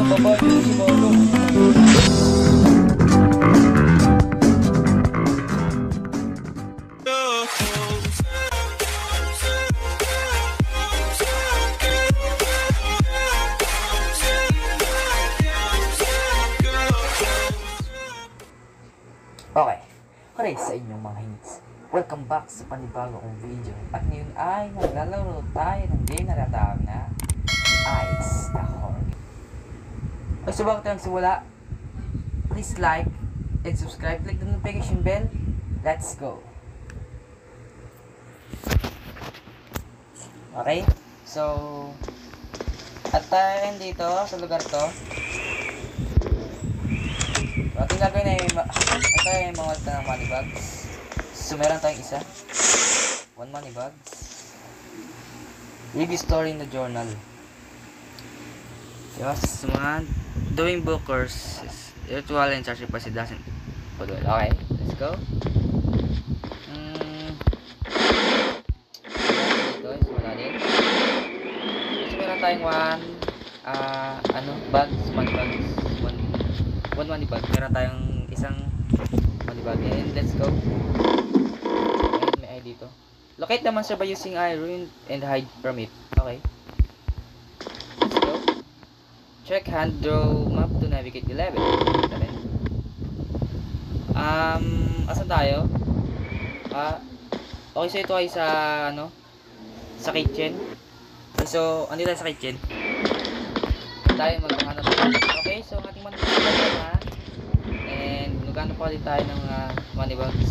baba dito si Mano. Okay, okay sa inyong mga hints. Welcome back sa panibago kong video. At ngayon ay naglalaro tayo ng game na natawag na Ice the Horn. Ay, so bago tayo simula, please like and subscribe. Click the notification bell. Let's go. Okay, so at tayo dito sa lugar to. So, ating gagawin ay ito ay mga ng money bags. So meron tayong isa, 1 money bags. Review story in the journal. Yes, mga doing bookers virtual and charge pa si doesn't. Okay, let's go. Ito is wala din. So meron tayong bags, money bags. One money bag. Meron tayong isang money bag. And let's go. And may ID dito. Locate the monster by using iron and hide from it. Okay. Let's go. Check hand draw map to navigate the level. Ito rin. Asan tayo? Okay, so ito ay sa sa kitchen. Okay, so andito tayo sa kitchen. Tayo maghahanap. Okay, so ating money bags. And magkano pa ulit tayo ng money bags.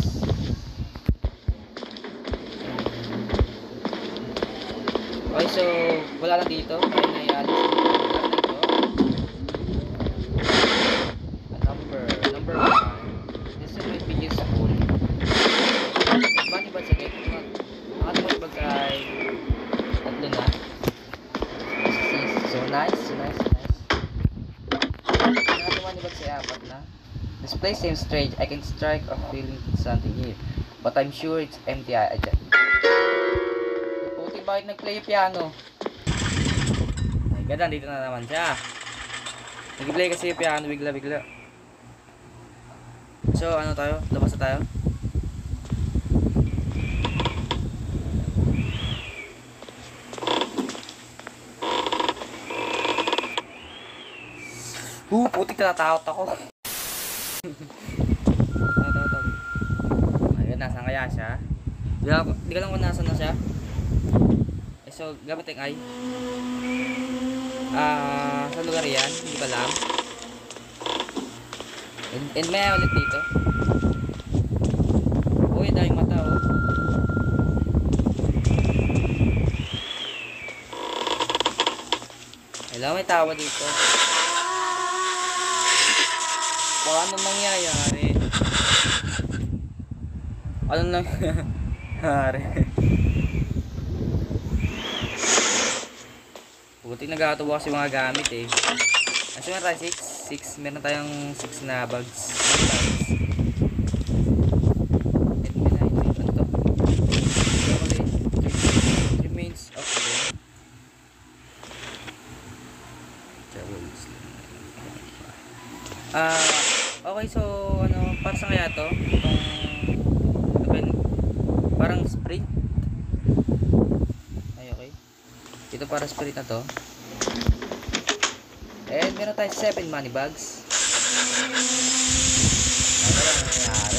Okay, so wala lang dito. Kaya na i-alis dito. Number 1. This is my video sa pool. Money bags again. Ang ating money bags ay tatlo na. So nice. Apat na. This place seems strange. I can strike a feeling something here, but I'm sure it's empty. Puti, bakit nag-play yung piano? Ay, ganda, dito na naman siya. Nag-play kasi yung piano bigla. So, ano tayo? Labas na tayo. Putik, natatakot ako. Ayun, nasan kaya siya? Di ka lang kung nasan na siya. So, gamit yung eye. Sa lugar yan, hindi ba lang? And may ulit dito. Uy, dahil mata, oh. Hello, may tawa dito. Ano nangyayari? Ano nangyayari? Buti nagkakatuwa kasi mga gamit eh. Kasi meron tayo 6. Meron tayong 6 na bags. Ano to? Remains of the okay, so para sa kaya to? Itong parang sprint. Ay, okay. Ito para sprint na to. And meron tayo 7 money bags. Ano lang nangyayari?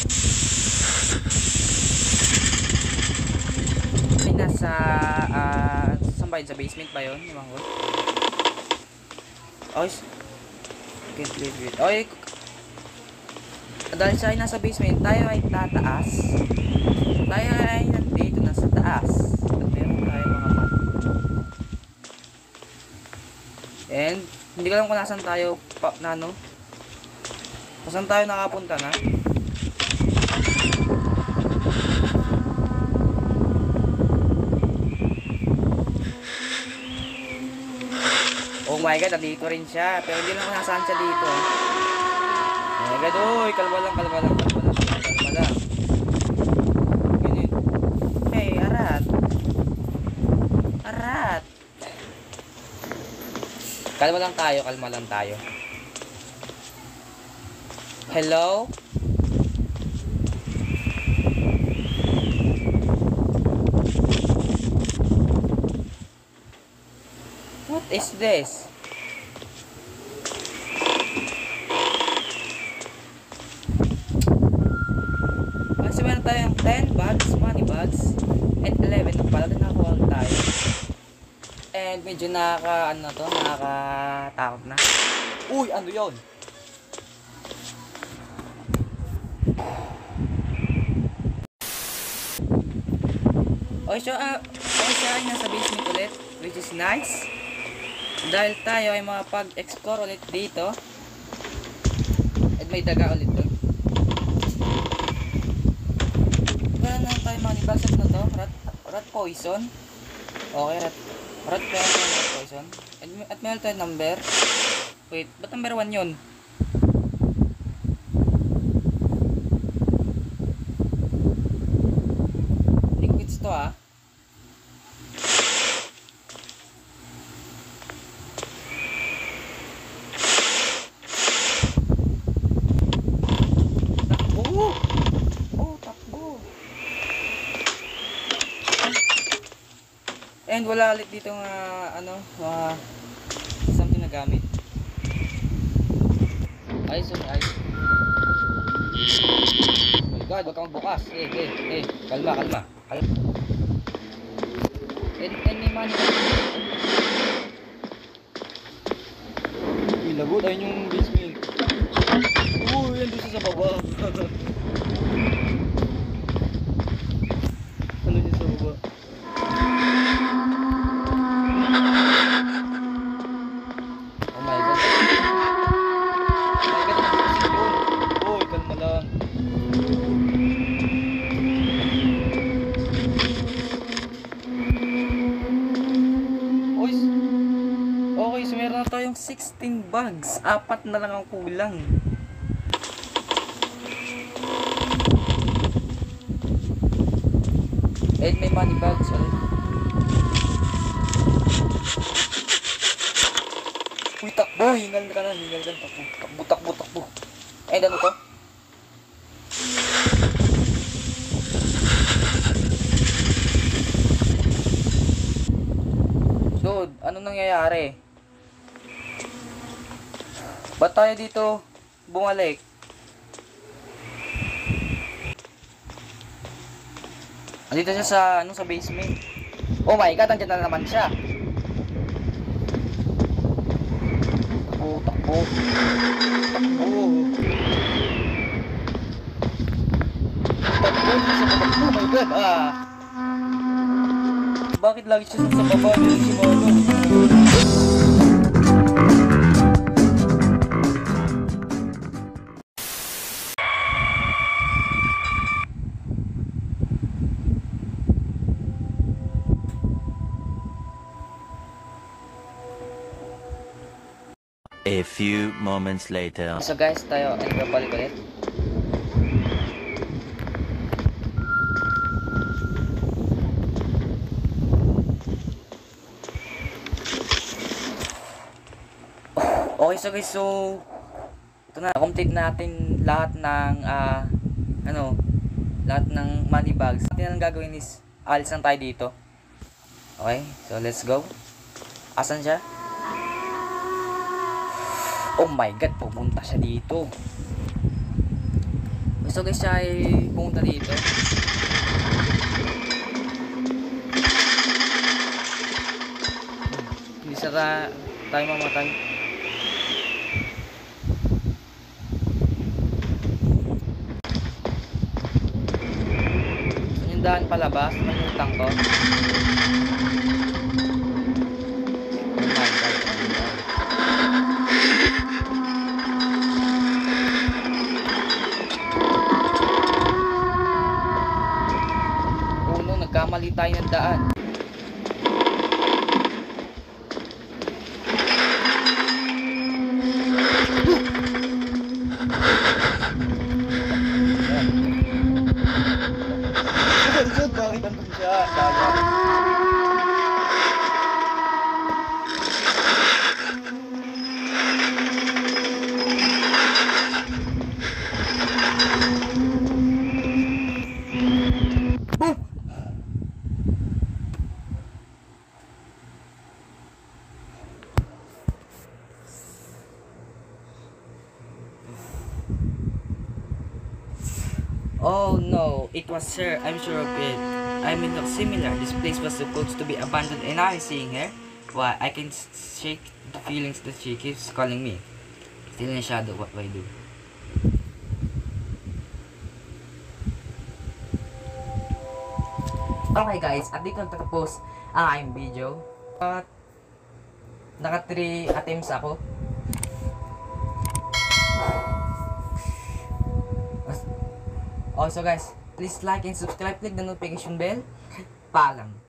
May nasa saan ba yun? Sa basement ba yun? Ewan ko. Okay, okay. Dahil siya ay nasa basement, tayo ay tataas. Tayo ay nandito na sa taas. At meron tayo mga mat. And hindi ko alam kung nasan tayo Nasan tayo nakapunta na. Oh my god, nandito rin siya. Pero hindi lang kung nasaan siya dito. Oh my god, oy, kalma lang. Ganyan. Hey, arat. Kalma lang tayo, kalma lang tayo. Hello? What is this? Kasi meron tayong 10 bags, money bags, and 11 na pala din nakakuha tayo. And medyo nakakatakot na. Uy, ano yun? Okay, so siya ay nasa basement ulit, which is nice. Dahil tayo ay makapag-explore ulit dito. At may daga ulit doon. Wala na tayo mga nibasat na to. Rat poison. Okay, rat poison. At meron tayo number. Wait, ba't number 1 yun? Hindi ko gets to ah. And wala ulit dito nga something na gamit. Ayos yun, ayos. Oh my god, wag kang magbukas. Kalma. And may money. Uy, lagot, ayun yung basement. Uy, yan doon sa baba. Ano yun sa baba? Okay, so meron na tayong 16 bags. 4 na lang ang kulang. And may money bags ulit. Uy, takbo! Hingal ka na. Takbo. And ano to? Dude, ano nangyayari? Ba't tayo dito bumalik? Andito siya sa basement. Oh my god, andyan na naman siya. Takbo. Oh my god, Bakit lagi siya sa baba dito si Molo? A few moments later. So guys, tayo ay nagpapalik ulit. Okay, so guys, ito na, complete natin lahat ng lahat ng money bags. Ang gagawin is alis lang tayo dito. Okay, so let's go. Asan siya? Oh my god, pumunta siya dito. So guys, siya ay pumunta dito. Hindi sa tayo mamatay. So yung daan palabas, may utang to. Nagkamali tayo ng daan. Bakit nandun siya? Oh no, it was her. I'm sure of it. I mean, look similar. This place was supposed to be abandoned and now I'm seeing her. Why, I can shake the feelings that she keeps calling me. Still in the shadow, what do I do? Okay guys, at dito natapos ang aking video. At naka 3 attempts ako. Also guys, please like and subscribe, click the notification bell. Paalam.